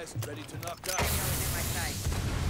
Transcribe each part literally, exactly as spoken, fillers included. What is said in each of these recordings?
West, ready to knock down. Tango is in my sight.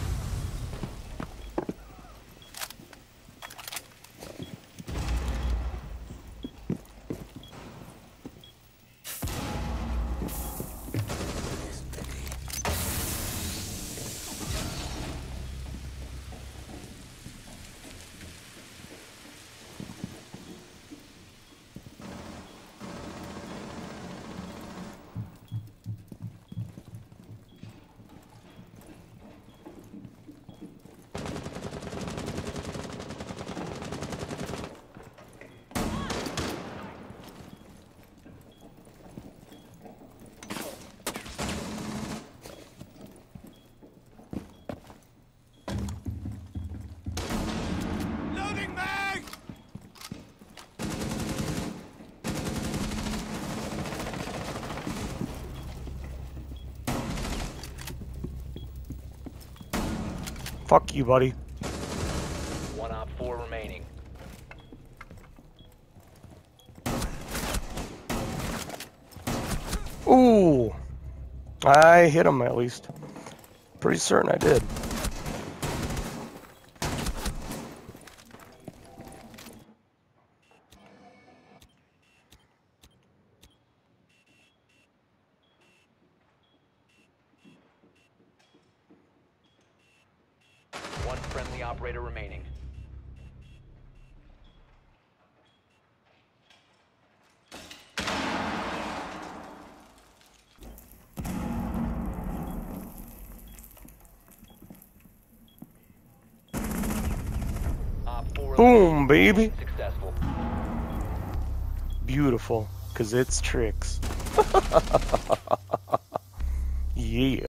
Loading mag! Fuck you, buddy. One op four remaining. Ooh. I hit him at least. Pretty certain I did. One friendly operator remaining. Op four Boom, baby. successful. Beautiful, cause it's tricks. Yeah.